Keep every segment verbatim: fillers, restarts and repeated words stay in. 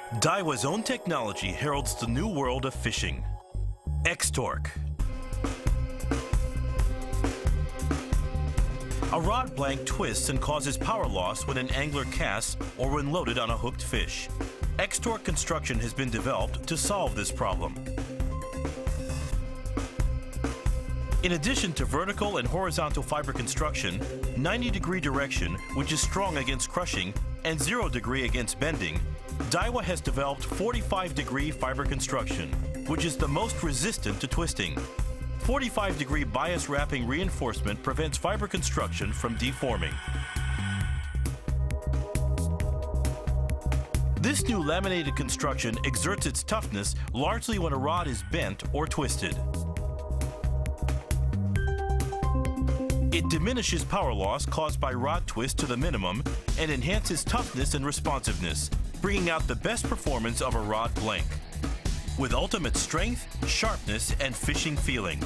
Daiwa's own technology heralds the new world of fishing. X-Torque. A rod blank twists and causes power loss when an angler casts or when loaded on a hooked fish. X-Torque construction has been developed to solve this problem. In addition to vertical and horizontal fiber construction, ninety degree direction, which is strong against crushing, and zero degree against bending, Daiwa has developed forty-five degree fiber construction, which is the most resistant to twisting. forty-five degree bias wrapping reinforcement prevents fiber construction from deforming. This new laminated construction exerts its toughness largely when a rod is bent or twisted. It diminishes power loss caused by rod twist to the minimum and enhances toughness and responsiveness, bringing out the best performance of a rod blank, with ultimate strength, sharpness, and fishing feeling.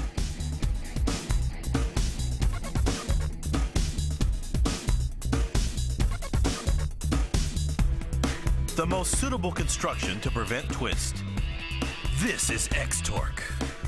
The most suitable construction to prevent twist. This is X-Torque.